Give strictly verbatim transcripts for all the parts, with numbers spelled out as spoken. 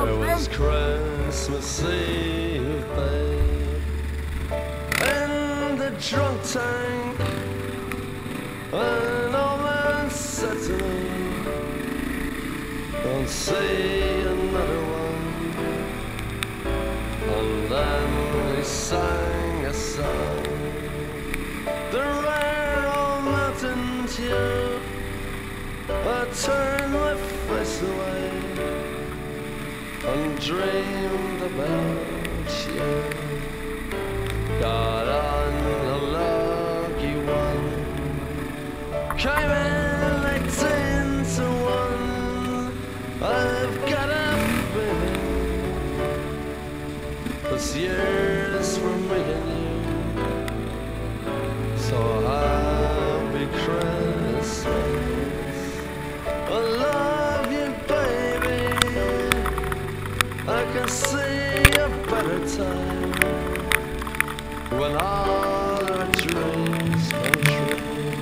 It was Christmas Eve, babe, in the drunk tank. An old man said to me, don't see another one. And then he sang a song, the rare old mountain tune. I turned my face away and dreamed about you. Got on a lucky one, came in eighteen to one. I've got a feeling this year's for me and you. So happy Christmas. I love you, baby. I can see a better time when all our dreams come true.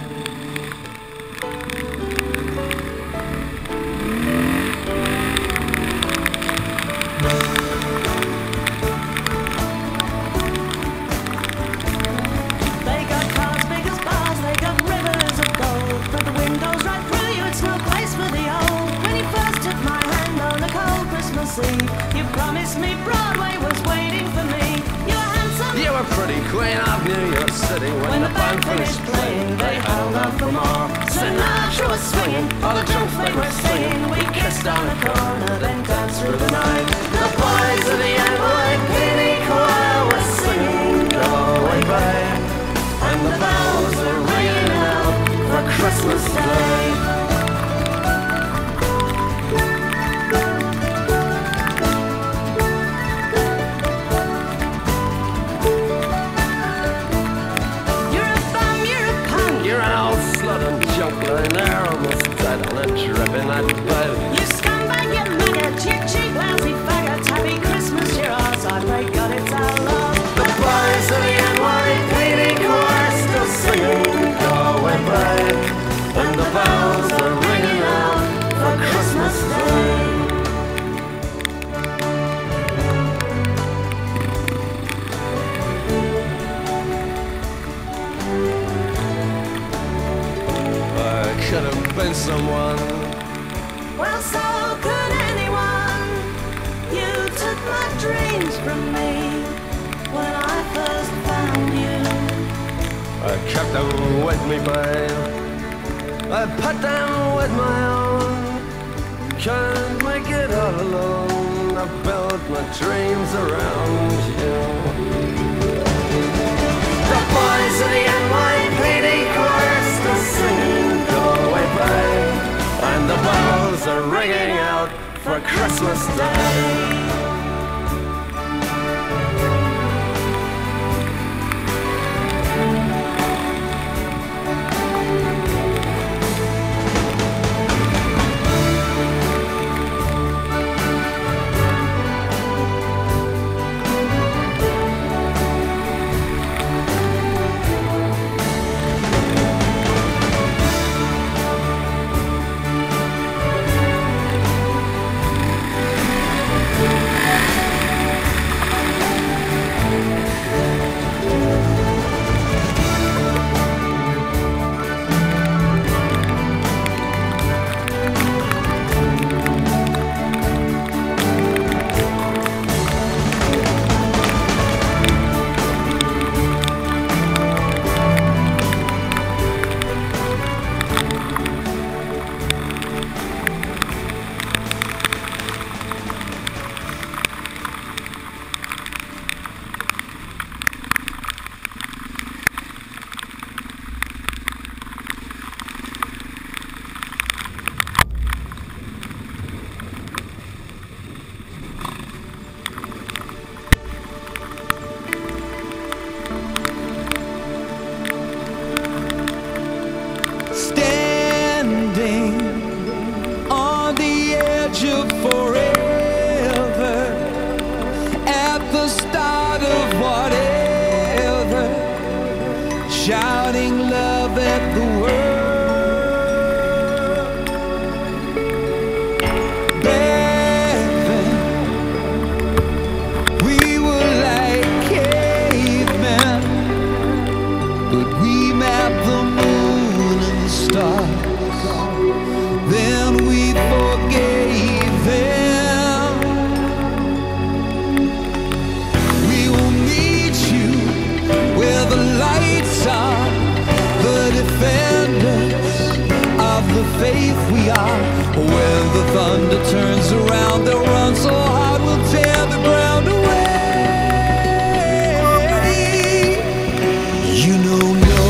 They got cars big as bars, they got rivers of gold, but the windows right through you, it's no place for the old. When you first took my hand on a cold Christmas Eve, you promised me Broadway was waiting for me. You were handsome, You were pretty queen of New York City. When, when the band finished playing, they held out for more. Sinatra was swinging, all the drunks they were singing. We kissed on the corner, then danced through the night. The boys of the N Y P D choir were singing Go Away Babe, and the bells were ringing out for Christmas Day. You're an old slut and junk lying there almost dead on a drip in that bed. You scumbag, you maggot, you cheap, lousy faggot. Happy Christmas, you're ours, I pray God it's our love. The boys of the N Y P D choir still singing Go Away Babe, and the bells are ringing out for Christmas Day. I could have been someone. Well, so could anyone. You took my dreams from me when I first found you. I kept them with me, babe. I put them with my own. Can't make it all alone. I built my dreams around you. The boys of the N Y P D choir still singing Go Away Babe, and the bells are ringing out for Christmas Day. faith we are. When the thunder turns around, they'll run so hard we'll tear the ground away. You know no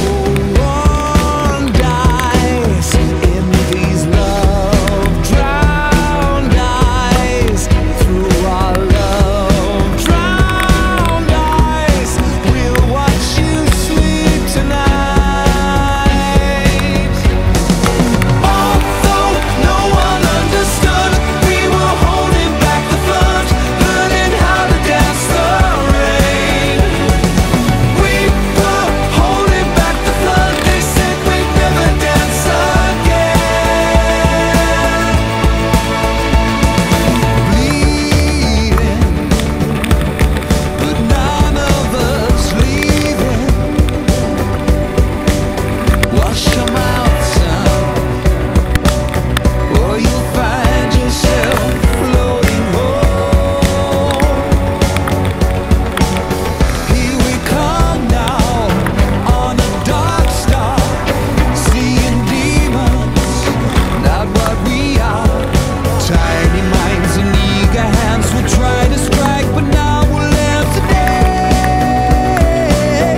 one dies in these love-drowned eyes. Through our love-drowned eyes, we'll watch you sleep tonight. Although no one understood, we were holding back the flood, learning how to dance the rain. We were holding back the flood, they said we'd never dance again. Bleeding, but none of us leaving. Wash your mouth, son, or you'll find yourself floating home. Here we come now on a dark star, seeing demons, not what we are. Tiny minds and eager hands will try to strike, but now we'll live today.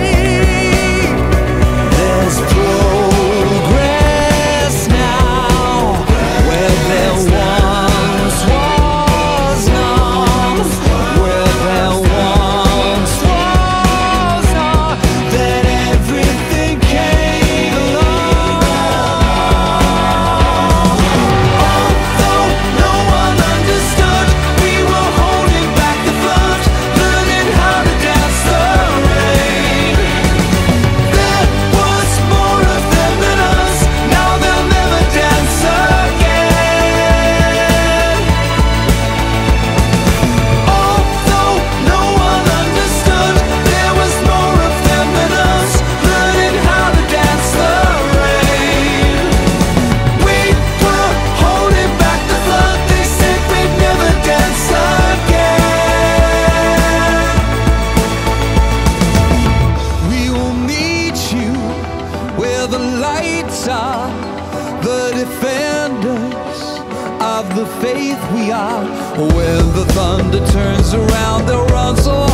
There's progress now where there once was none. Where there once was none, then everything came along. Although no one understood, we were holding back the flood, learning how to dance the rain. There was more of them than us, now they'll never dance again. Although no one understood, there was more of them than us, learning how to dance the rain. We were holding back the flood, they said we'd never dance again. We will meet you where the lights are, the defenders of the faith we are. When the thunder turns around, they'll run so